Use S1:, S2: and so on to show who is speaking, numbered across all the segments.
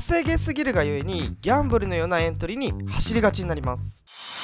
S1: 稼げすぎるがゆえにギャンブルのようなエントリーに走りがちになります。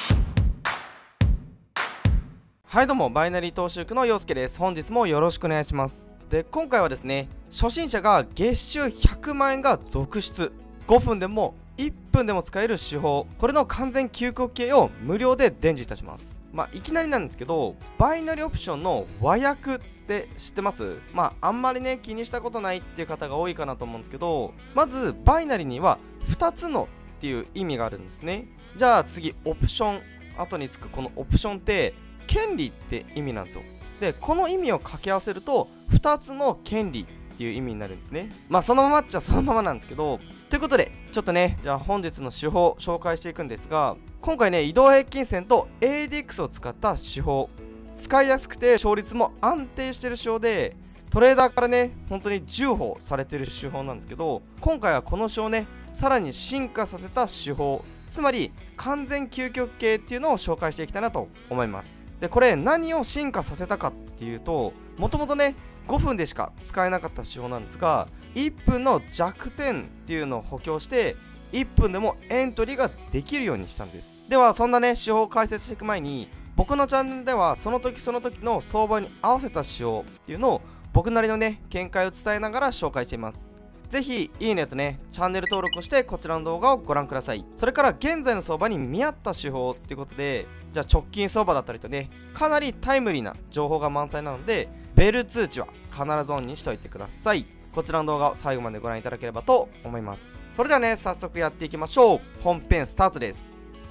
S1: はいどうも、バイナリー投資塾の陽介です。本日もよろしくお願いします。で、今回はですね、初心者が月収100万円が続出、5分でも1分でも使える手法、これの完全究極系を無料で伝授いたします。いきなりなんですけど、バイナリーオプションの和訳って知ってます？あんまりね、気にしたことないっていう方が多いかなと思うんですけど、まず、バイナリーには2つのっていう意味があるんですね。じゃあ次、オプション。後につくこのオプションって、権利って意味なんですよ。で、この意味を掛け合わせると、2つの権利っていう意味になるんですね。そのままっちゃそのままなんですけど、ということで、ちょっとね、じゃあ本日の手法紹介していくんですが、今回ね、移動平均線と ADX を使った手法、使いやすくて勝率も安定してる手法で、トレーダーからね、本当に重宝されてる手法なんですけど、今回はこの手法をね、さらに進化させた手法、つまり完全究極系っていうのを紹介していきたいなと思います。で、これ何を進化させたかっていうと、もともとね、5分でしか使えなかった手法なんですが、1分の弱点っていうのを補強して、1分でもエントリーができるようにしたんです。では、そんなね、手法を解説していく前に、僕のチャンネルではその時その時の相場に合わせた手法っていうのを僕なりのね、見解を伝えながら紹介しています。ぜひ、いいねとね、チャンネル登録をしてこちらの動画をご覧ください。それから現在の相場に見合った手法っていうことで、じゃあ直近相場だったりとね、かなりタイムリーな情報が満載なので、ベル通知は必ずオンにしておいてください。こちらの動画を最後までご覧いただければと思います。それではね、早速やっていきましょう。本編スタートです。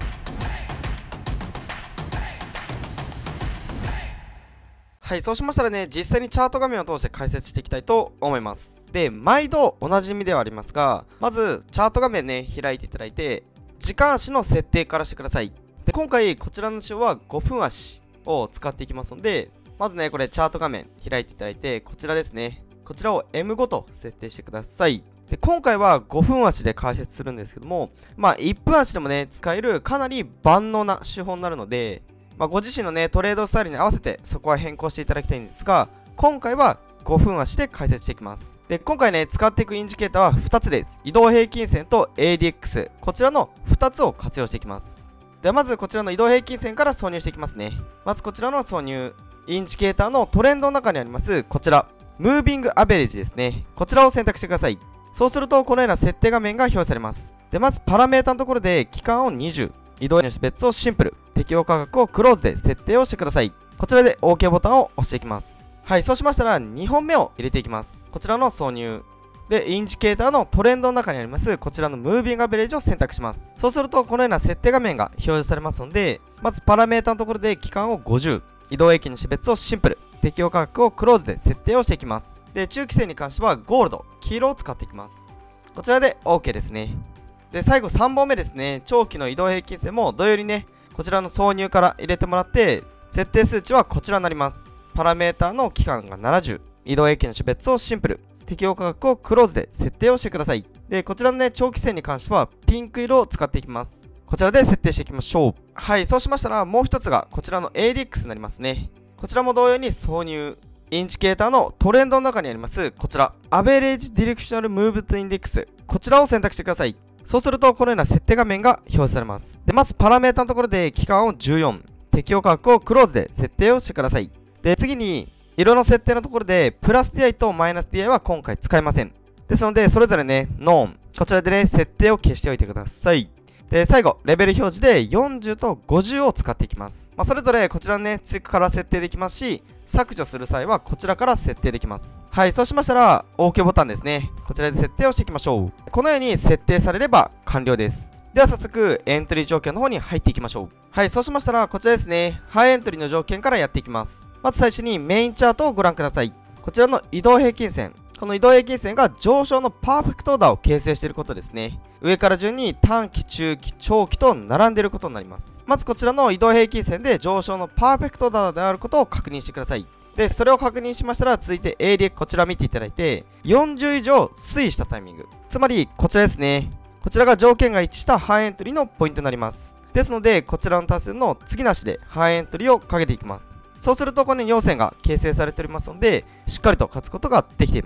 S1: はい、そうしましたらね、実際にチャート画面を通して解説していきたいと思います。で、毎度おなじみではありますが、まずチャート画面ね、開いていただいて、時間足の設定からしてください。で、今回こちらの手法は5分足を使っていきますので、まずね、これチャート画面開いていただいて、こちらですね。こちらを M5 と設定してください。で、今回は5分足で解説するんですけども、1分足でもね、使えるかなり万能な手法になるので、ご自身のね、トレードスタイルに合わせてそこは変更していただきたいんですが、今回は5分足で解説していきます。で、今回ね、使っていくインジケーターは2つです。移動平均線と ADX。こちらの2つを活用していきます。では、まずこちらの移動平均線から挿入していきますね。まずこちらの挿入。インジケーターのトレンドの中にあります、こちら。ムービングアベレージですね。こちらを選択してください。そうすると、このような設定画面が表示されます。で、まずパラメータのところで、期間を20。移動の種別をシンプル。適用価格をクローズで設定をしてください。こちらで OK ボタンを押していきます。はい、そうしましたら2本目を入れていきます。こちらの挿入。で、インジケーターのトレンドの中にあります、こちらのムービングアベレージを選択します。そうすると、このような設定画面が表示されますので、まずパラメータのところで期間を50。移動平均の種別をシンプル。適用価格をクローズで設定をしていきます。で、中期線に関してはゴールド、黄色を使っていきます。こちらで OK ですね。で、最後3本目ですね。長期の移動平均線も同様にね、こちらの挿入から入れてもらって、設定数値はこちらになります。パラメータの期間が70。移動平均の種別をシンプル。適用価格をクローズで設定をしてください。で、こちらのね、長期線に関してはピンク色を使っていきます。こちらで設定していきましょう。はい、そうしましたらもう一つがこちらの ADX になりますね。こちらも同様に挿入。インジケーターのトレンドの中にあります、こちら。アベレージディレクショナルムーブトインデックス。こちらを選択してください。そうすると、このような設定画面が表示されます。で、まずパラメータのところで期間を14。適用価格をクローズで設定をしてください。で、次に、色の設定のところで、プラス DI とマイナス DI は今回使えません。ですので、それぞれね、ノーン。こちらでね、設定を消しておいてください。で、最後、レベル表示で40と50を使っていきます。それぞれこちらね、追加から設定できますし、削除する際はこちらから設定できます。はい、そうしましたら OK ボタンですね。こちらで設定をしていきましょう。このように設定されれば完了です。では早速エントリー条件の方に入っていきましょう。はい、そうしましたらこちらですね。ハイエントリーの条件からやっていきます。まず最初にメインチャートをご覧ください。こちらの移動平均線。この移動平均線が上昇のパーフェクトオーダーを形成していることですね。上から順に短期、中期、長期と並んでいることになります。まずこちらの移動平均線で上昇のパーフェクトオーダーであることを確認してください。で、それを確認しましたら、続いて ADX こちら見ていただいて、40以上推移したタイミング。つまり、こちらですね。こちらが条件が一致したハイエントリーのポイントになります。ですので、こちらの多数の次なしでハイエントリーをかけていきます。そうすると、この4線が形成されておりますので、しっかりと勝つことができています。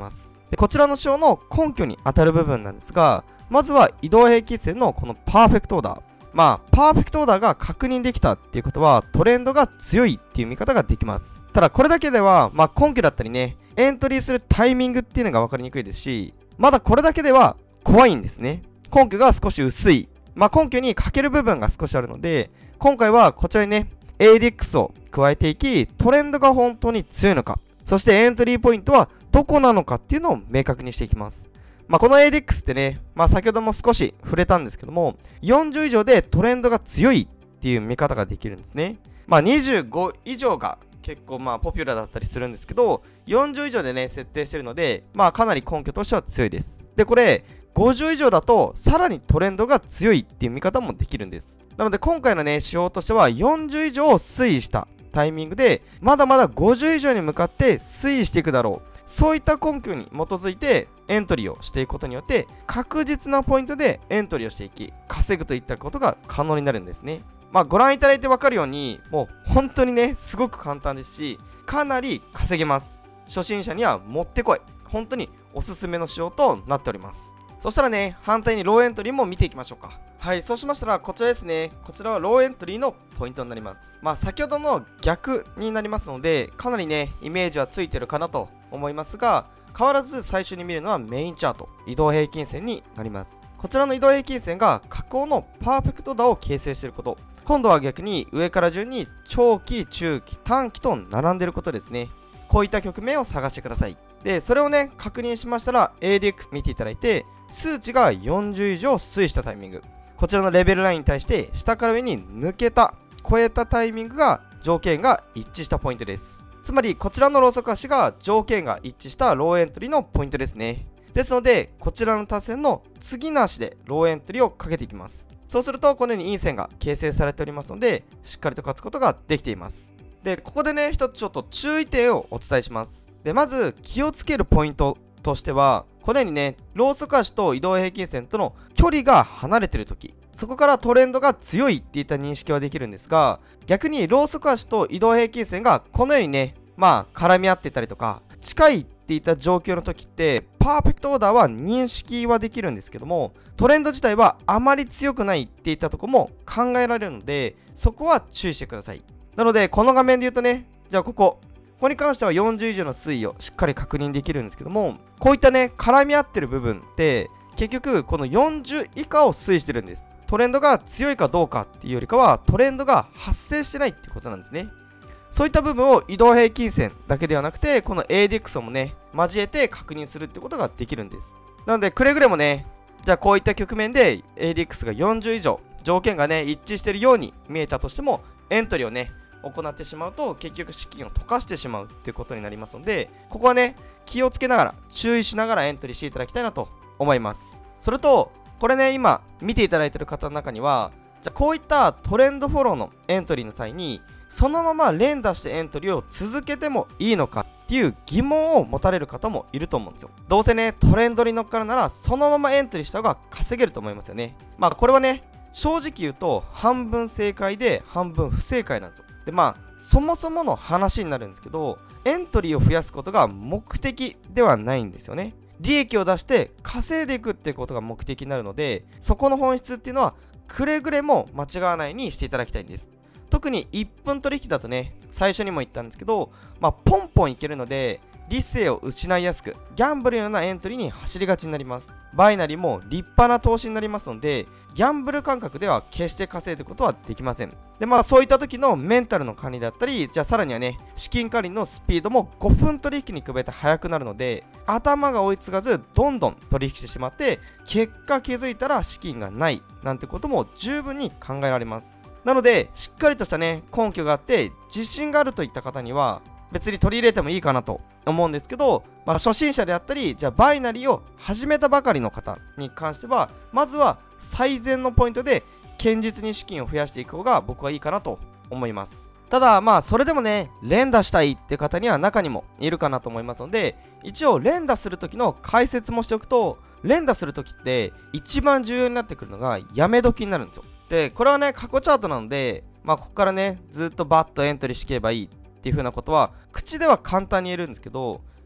S1: でこちらの仕様の根拠に当たる部分なんですが、まずは移動平均線のこのパーフェクトオーダー。パーフェクトオーダーが確認できたっていうことは、トレンドが強いっていう見方ができます。ただこれだけでは、根拠だったりね、エントリーするタイミングっていうのが分かりにくいですし、まだこれだけでは怖いんですね。根拠が少し薄い。根拠に欠ける部分が少しあるので、今回はこちらにね、ADX を加えていき、トレンドが本当に強いのか、そしてエントリーポイントはどこなのかっていうのを明確にしていきます。この ADX ってね、先ほども少し触れたんですけども、40以上でトレンドが強いっていう見方ができるんですね。25以上が結構ポピュラーだったりするんですけど、40以上でね、設定してるので、かなり根拠としては強いです。で、これ、50以上だと、さらにトレンドが強いっていう見方もできるんです。なので、今回のね、仕様としては、40以上を推移したタイミングで、まだまだ50以上に向かって推移していくだろう。そういった根拠に基づいてエントリーをしていくことによって、確実なポイントでエントリーをしていき、稼ぐといったことが可能になるんですね。ご覧いただいてわかるように、もう本当にね、すごく簡単ですし、かなり稼げます。初心者にはもってこい。本当におすすめの仕様となっております。そしたらね、反対にローエントリーも見ていきましょうか。はい、そうしましたら、こちらですね。こちらはローエントリーのポイントになります。先ほどの逆になりますので、かなりね、イメージはついてるかなと思いますが、変わらず最初に見るのはメインチャート、移動平均線になります。こちらの移動平均線が下降のパーフェクト打を形成していること。今度は逆に上から順に長期、中期、短期と並んでいることですね。こういった局面を探してください。で、それをね、確認しましたら ADX 見ていただいて、数値が40以上推移したタイミング。こちらのレベルラインに対して下から上に抜けた、超えたタイミングが条件が一致したポイントです。つまりこちらのローソク足が条件が一致したローエントリーのポイントですね。ですので、こちらの達成の次の足でローエントリーをかけていきます。そうすると、このように陰線が形成されておりますので、しっかりと勝つことができています。で、ここでね、一つちょっと注意点をお伝えします。で、まず気をつけるポイントとしては、このようにね、ローソク足と移動平均線との距離が離れているとき、そこからトレンドが強いっていった認識はできるんですが、逆にローソク足と移動平均線がこのようにね、絡み合ってたりとか、近いっていった状況の時って、パーフェクトオーダーは認識はできるんですけども、トレンド自体はあまり強くないっていったところも考えられるので、そこは注意してください。なので、この画面で言うとね、じゃあここに関しては40以上の推移をしっかり確認できるんですけども、こういったね、絡み合ってる部分って、結局この40以下を推移してるんです。トレンドが強いかどうかっていうよりかは、トレンドが発生してないっていうことなんですね。そういった部分を移動平均線だけではなくて、この ADX もね、交えて確認するってことができるんです。なので、くれぐれもね、じゃあこういった局面で ADX が40以上、条件がね、一致しているように見えたとしても、エントリーをね、行ってしまうと、結局資金を溶かしてしまうっていうことになりますので、ここはね、気をつけながら、注意しながらエントリーしていただきたいなと思います。それと、これね、今、見ていただいている方の中には、じゃあこういったトレンドフォローのエントリーの際に、そのまま連打してエントリーを続けてもいいのかっていう疑問を持たれる方もいると思うんですよ。どうせね、トレンドに乗っかるなら、そのままエントリーした方が稼げると思いますよね。これはね、正直言うと、半分正解で半分不正解なんですよ。で、そもそもの話になるんですけど、エントリーを増やすことが目的ではないんですよね。利益を出して稼いでいくっていうことが目的になるので、そこの本質っていうのは、くれぐれも間違わないようにしていただきたいんです。特に1分取引だとね、最初にも言ったんですけど、ポンポンいけるので、理性を失いやすく、ギャンブルのようなエントリーに走りがちになります。バイナリーも立派な投資になりますので、ギャンブル感覚では決して稼いでいくことはできません。で、そういった時のメンタルの管理だったり、じゃあさらにはね、資金管理のスピードも5分取引に比べて速くなるので、頭が追いつかず、どんどん取引してしまって、結果気づいたら資金がない、なんてことも十分に考えられます。なので、しっかりとしたね、根拠があって、自信があるといった方には、別に取り入れてもいいかなと思うんですけど、初心者であったり、じゃあバイナリーを始めたばかりの方に関しては、まずは最善のポイントで、堅実に資金を増やしていく方が僕はいいかなと思います。ただ、それでもね、連打したいって方には中にもいるかなと思いますので、一応連打する時の解説もしておくと、連打する時って一番重要になってくるのがやめ時になるんですよ。で、これはね、過去チャートなので、ここからね、ずっとバッとエントリーしていけばいいっていう風なことは、口では簡単に言えるんですけど、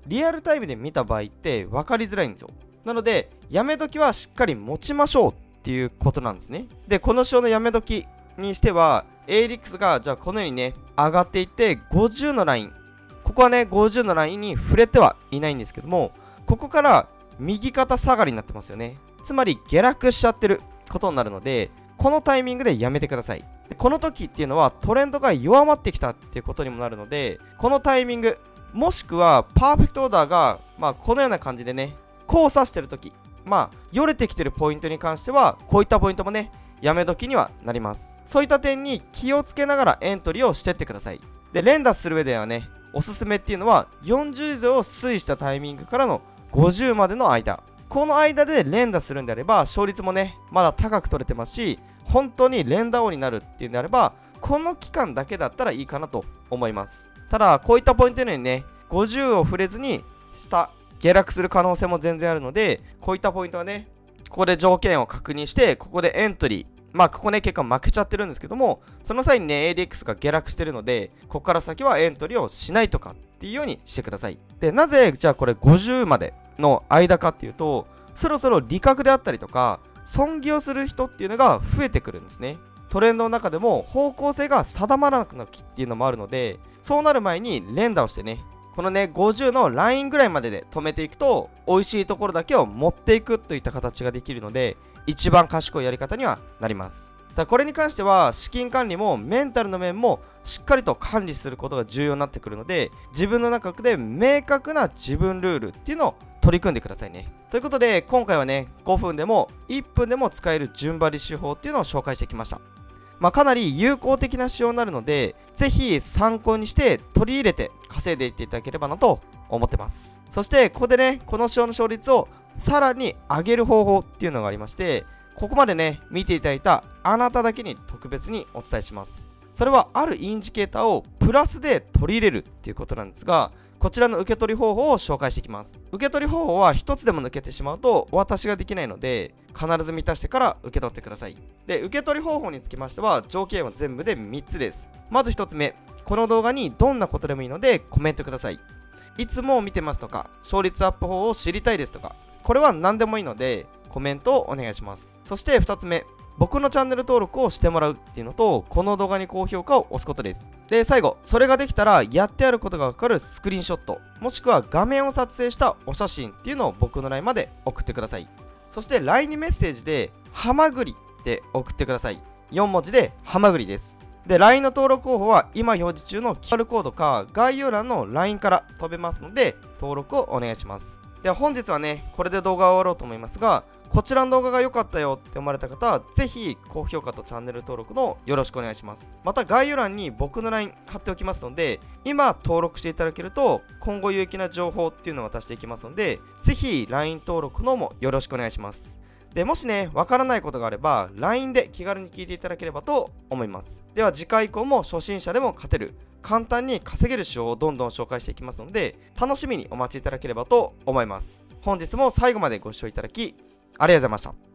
S1: リアルタイムで見た場合って分かりづらいんですよ。なのでやめ時はしっかり持ちましょうっていうことなんですね。でこの仕様のやめ時にしては ALIX がじゃあこのようにね上がっていって50のライン、ここはね50のラインに触れてはいないんですけども、ここから右肩下がりになってますよね。つまり下落しちゃってることになるので、このタイミングでやめてください。でこの時っていうのはトレンドが弱まってきたっていうことにもなるので、このタイミングもしくはパーフェクトオーダーがこのような感じでね交差してる時、よれてきてるポイントに関してはこういったポイントもねやめ時にはなります。そういった点に気をつけながらエントリーをしてってください。で連打する上ではねおすすめっていうのは40以上推移したタイミングからの50までの間、この間で連打するんであれば勝率もねまだ高く取れてますし、本当に連打王になるっていうんであればこの期間だけだったらいいかなと思います。ただこういったポイントのようにね50を触れずに下落する可能性も全然あるので、こういったポイントはねここで条件を確認してここでエントリー、ここね結果負けちゃってるんですけども、その際にね ADX が下落してるのでここから先はエントリーをしないとかっていうようにしてください。でなぜじゃあこれ50までの間かっていうと、そろそろ利確であったりとか損切をする人っていうのが増えてくるんですね。トレンドの中でも方向性が定まらなくなるっていうのもあるので、そうなる前に連打をしてねこのね50のラインぐらいまでで止めていくと美味しいところだけを持っていくといった形ができるので、一番賢いやり方にはなります。ただこれに関しては資金管理もメンタルの面もしっかりと管理することが重要になってくるので、自分の中で明確な自分ルールっていうのを取り組んでくださいね。ということで今回はね5分でも1分でも使える順張り手法っていうのを紹介してきました。かなり有効的な仕様になるので、ぜひ参考にして取り入れて稼いでいっていただければなと思ってます。そしてここでねこの仕様の勝率をさらに上げる方法っていうのがありまして、ここまでね見ていただいたあなただけに特別にお伝えします。それはあるインジケーターをプラスで取り入れるっていうことなんですが、こちらの受け取り方法を紹介していきます。受け取り方法は一つでも抜けてしまうとお渡しができないので、必ず満たしてから受け取ってください。で受け取り方法につきましては条件は全部で3つです。まず1つ目、この動画にどんなことでもいいのでコメントください。いつも見てますとか勝率アップ法を知りたいですとか、これは何でもいいのでコメントをお願いします。そして2つ目、僕のチャンネル登録をしてもらうっていうのと、この動画に高評価を押すことです。で最後、それができたらやってあることがわかるスクリーンショットもしくは画面を撮影したお写真っていうのを僕の LINE まで送ってください。そして LINE にメッセージでハマグリって送ってください。4文字でハマグリです。で LINE の登録方法は今表示中の QR コードか概要欄の LINE から飛べますので登録をお願いします。では本日はねこれで動画を終わろうと思いますが、こちらの動画が良かったよって思われた方はぜひ高評価とチャンネル登録のよろしくお願いします。また概要欄に僕の LINE 貼っておきますので、今登録していただけると今後有益な情報っていうのを渡していきますので、ぜひ LINE 登録のもよろしくお願いします。でもしねわからないことがあれば LINE で気軽に聞いていただければと思います。では次回以降も初心者でも勝てる簡単に稼げる手法をどんどん紹介していきますので、楽しみにお待ちいただければと思います。本日も最後までご視聴いただきありがとうございました。